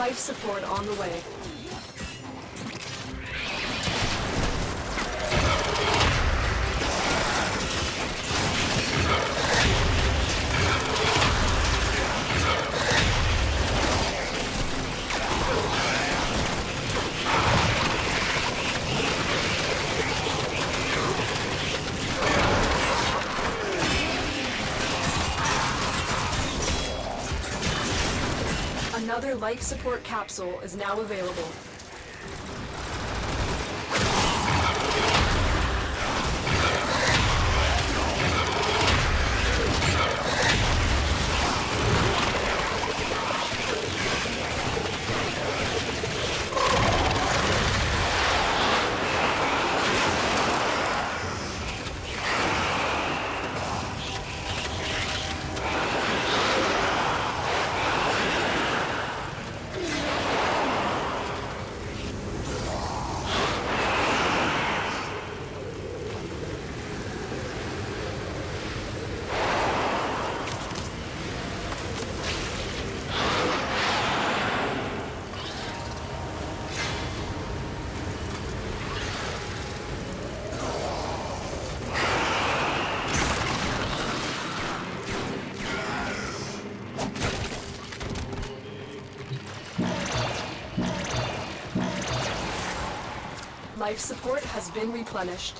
Life support on the way. Another life support capsule is now available. Life support has been replenished.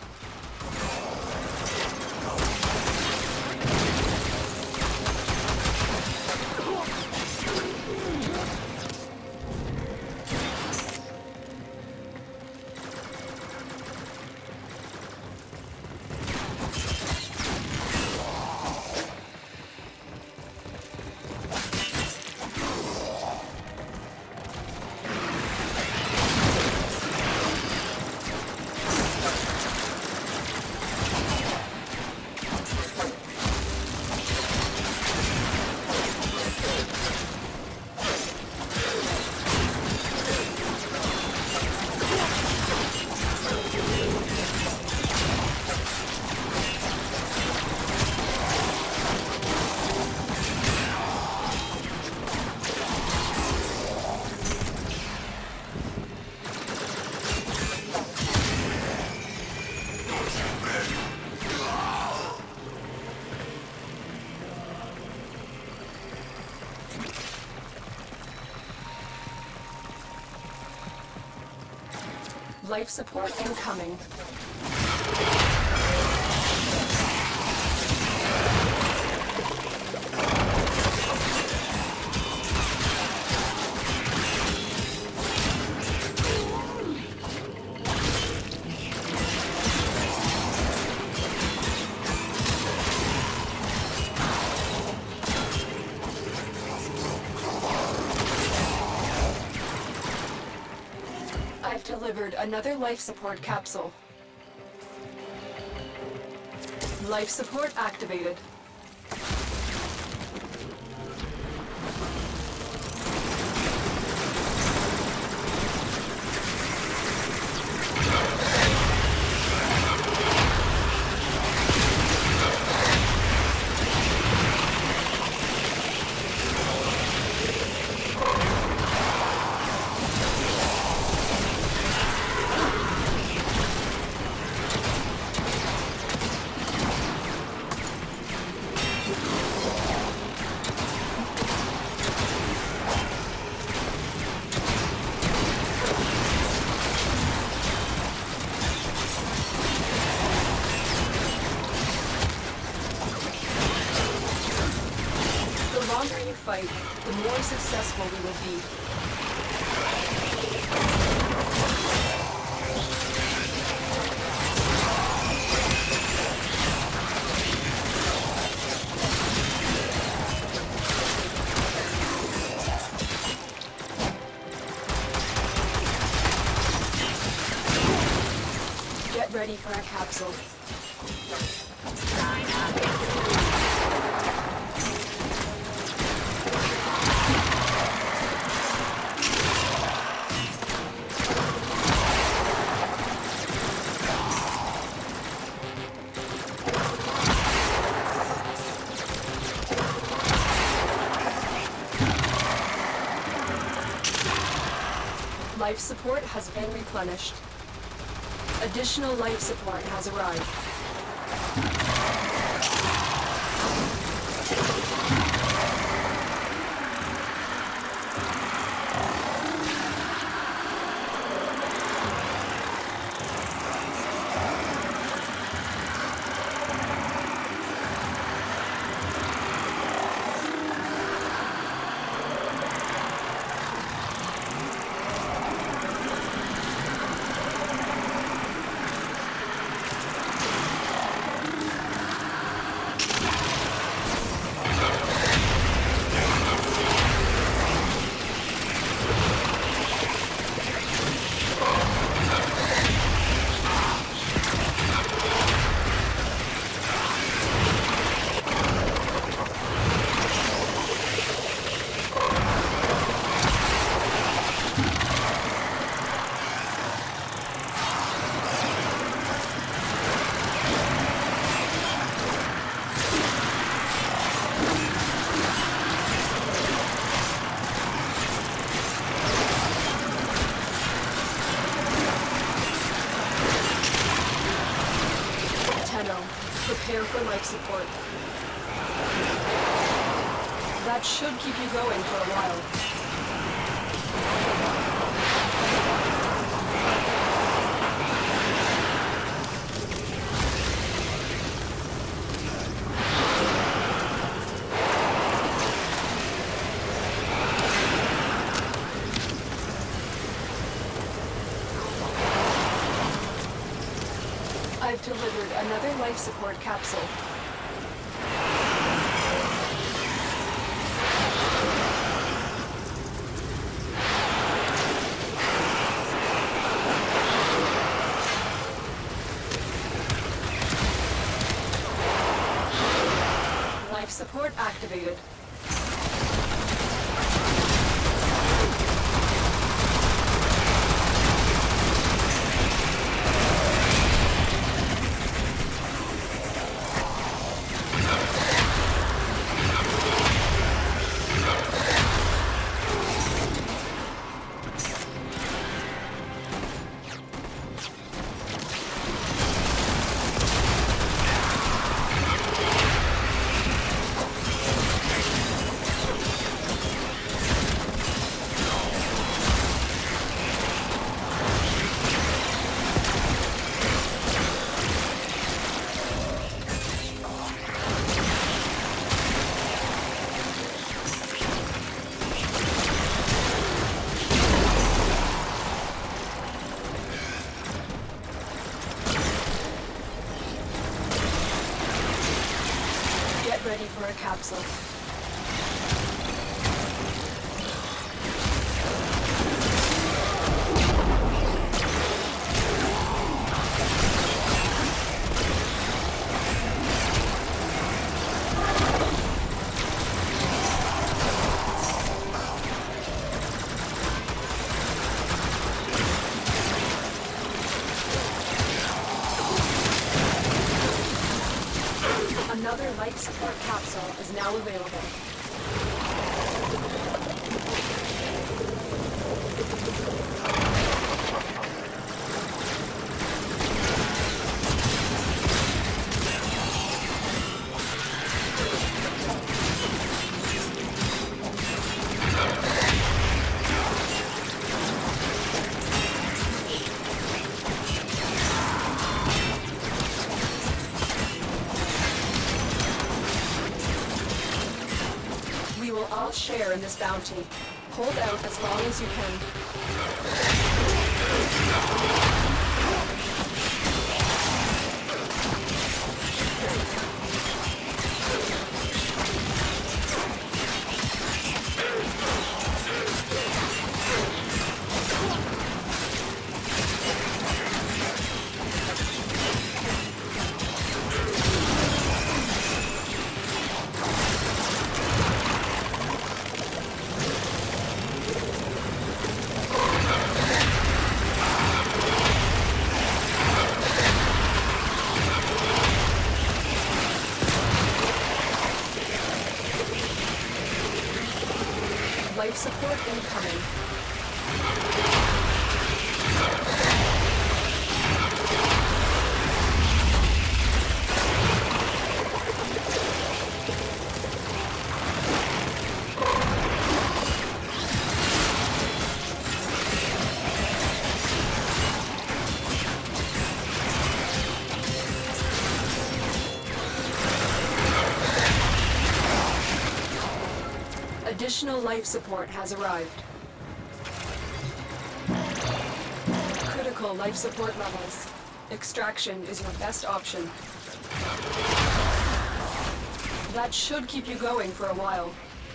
Life support incoming. Delivered another life support capsule. Life support activated. Fight, the more successful we will be. Get ready for a capsule. Life support has been replenished. Additional life support has arrived. Prepare for life support. That should keep you going for a while. I've delivered another life support capsule. Life support activated. Ready for a capsule. Another life support capsule is now available. We will all share in this bounty. Hold out as long as you can. Life support incoming. Additional life support has arrived. Critical life support levels. Extraction is your best option. That should keep you going for a while.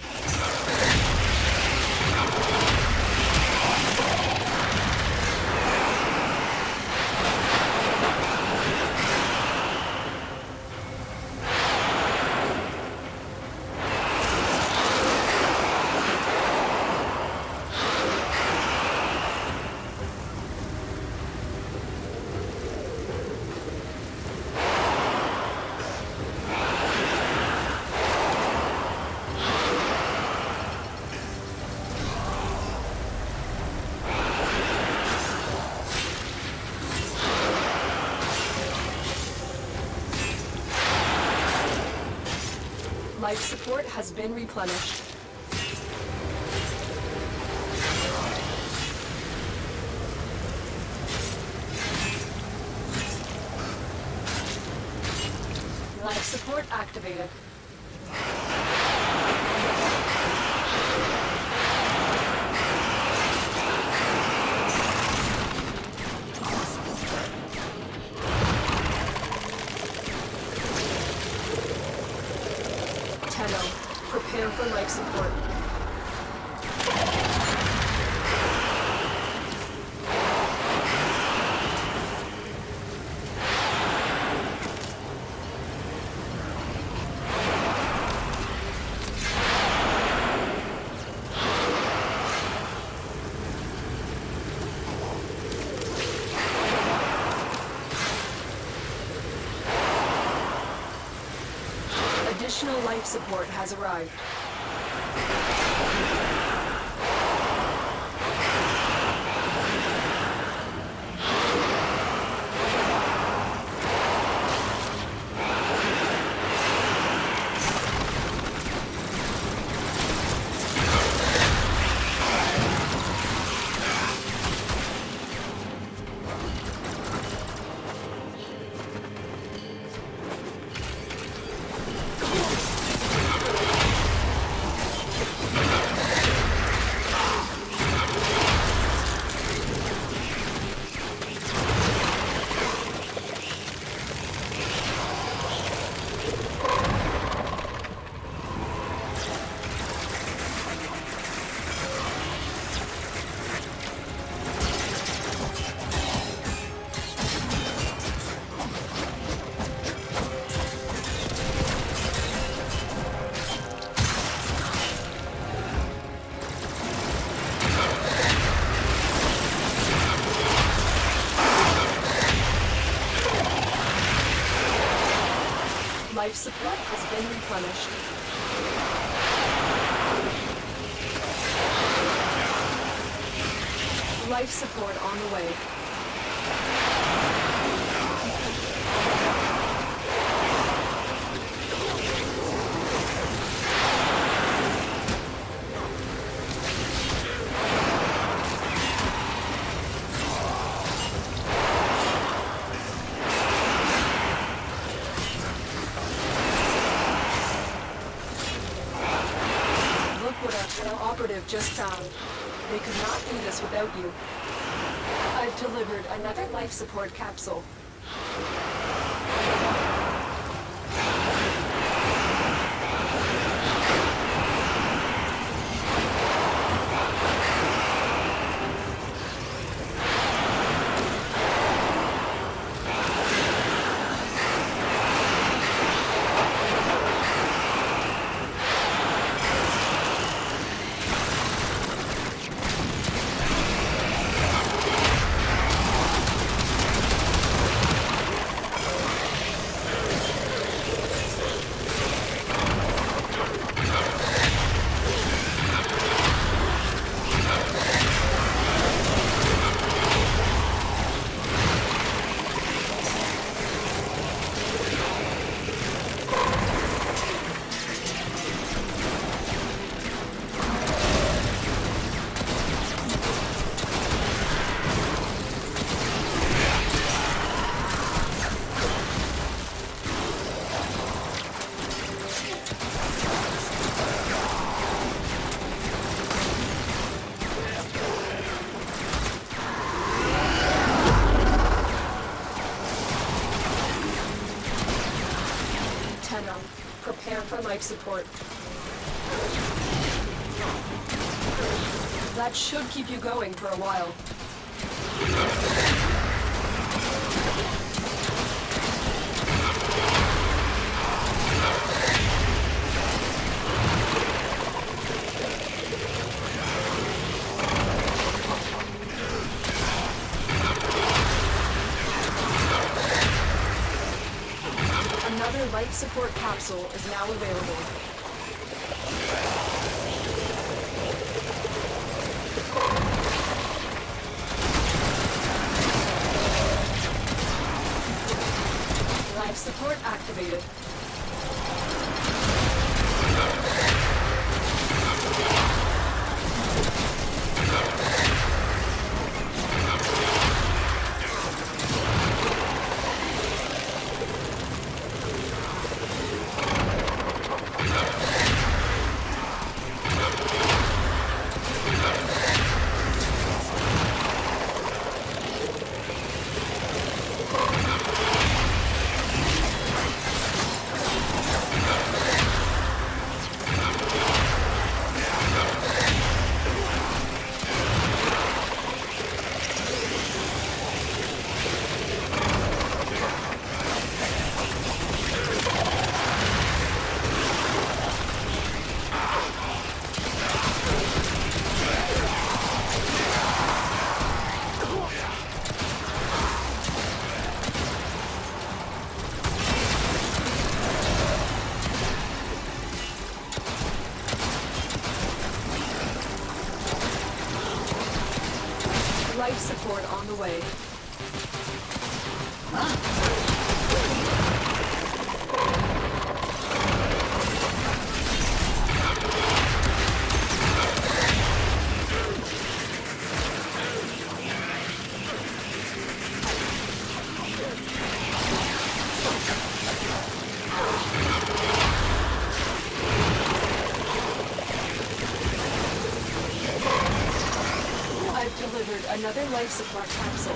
Life support has been replenished. Life support activated. Prepare for life support. Additional life support has arrived. Life support has been replenished. Life support on the way. Operative just found. They could not do this without you. I've delivered another life support capsule. life support. That should keep you going for a while. Another life support capsule is now available. Life support activated. Life support on the way. I've delivered another life support capsule.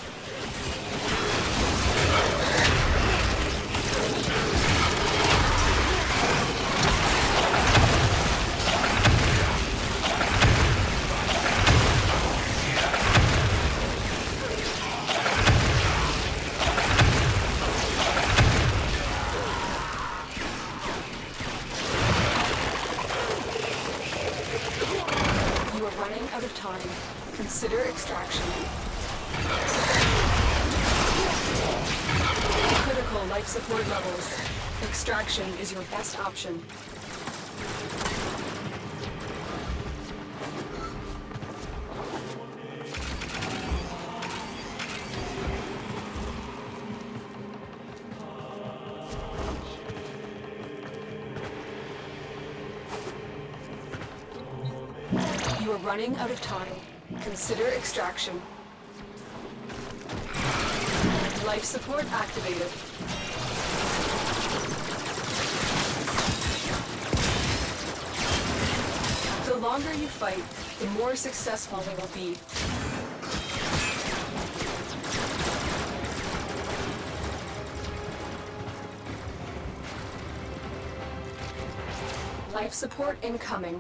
You are running out of time. Consider extraction. Critical life support levels. Extraction is your best option. You are running out of time. Consider extraction. Life support activated. The longer you fight, the more successful you will be. Life support incoming.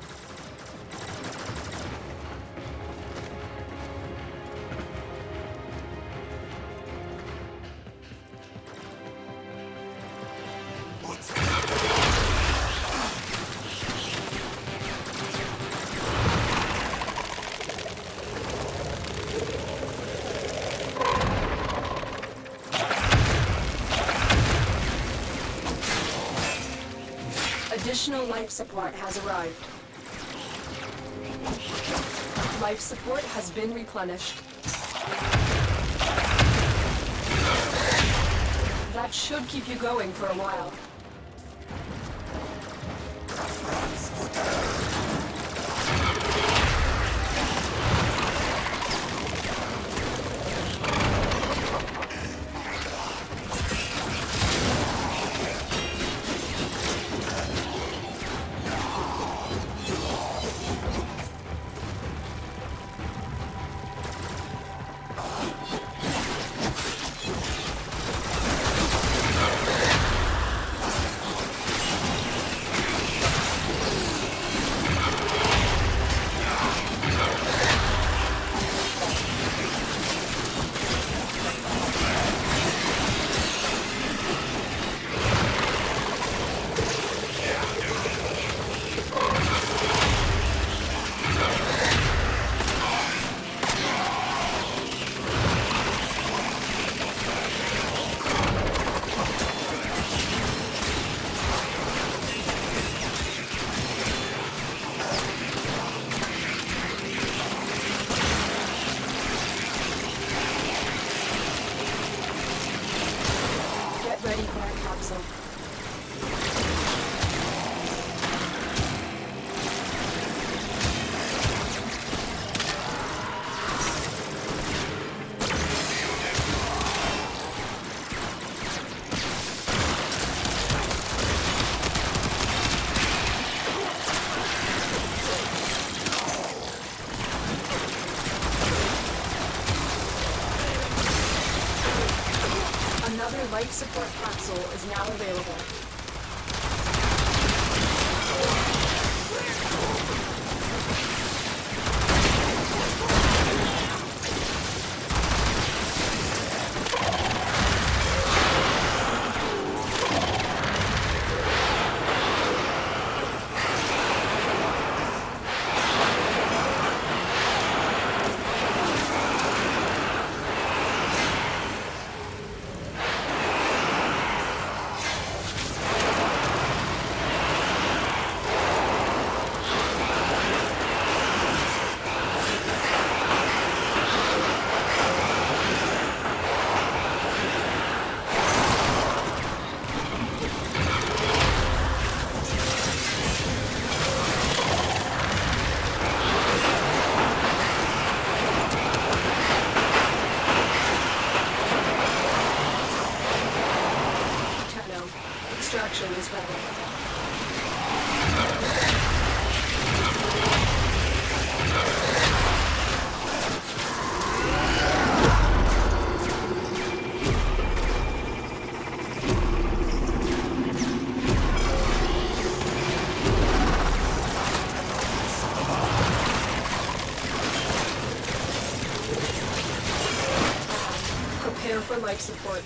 Additional life support has arrived. Life support has been replenished. That should keep you going for a while. life support capsule is now available. Extraction is ready. Prepare for life support.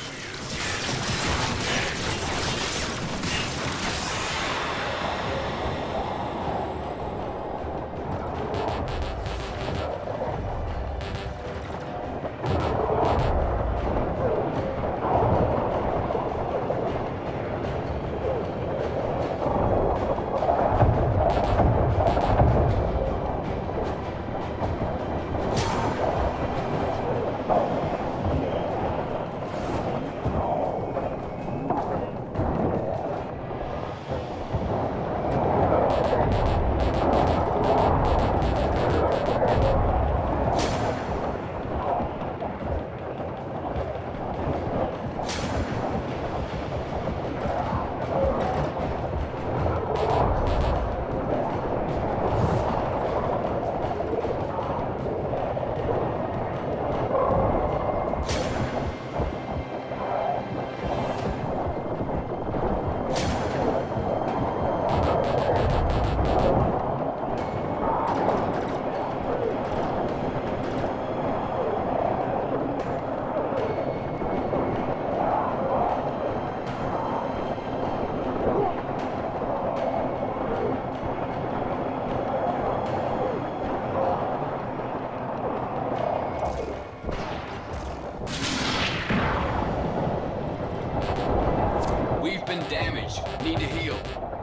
Need to heal.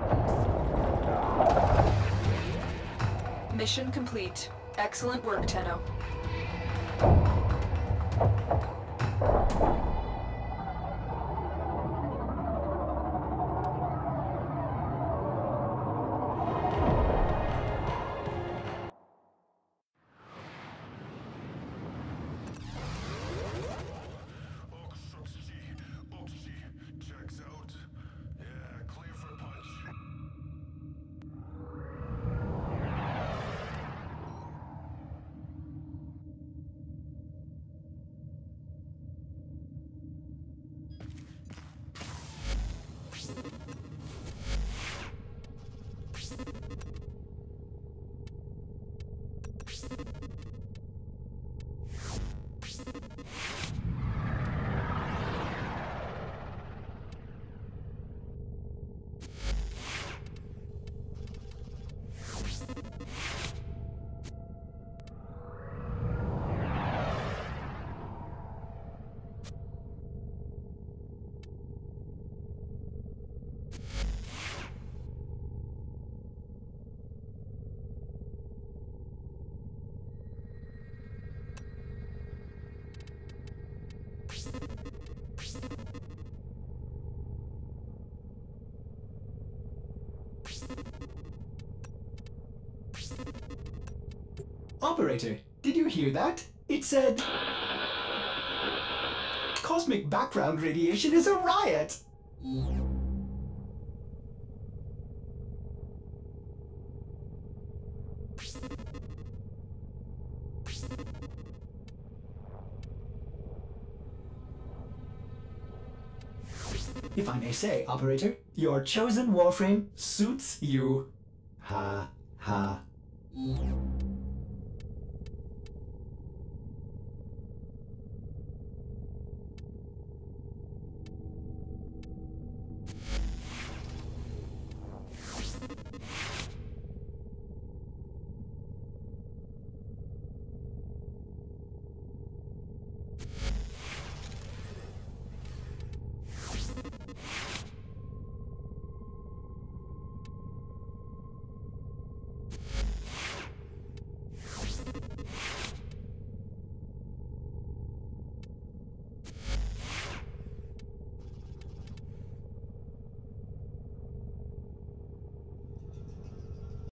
Mission complete. Excellent work, Tenno. Operator, did you hear that? It said... Cosmic background radiation is a riot! If I may say, Operator, your chosen Warframe suits you. Ha ha.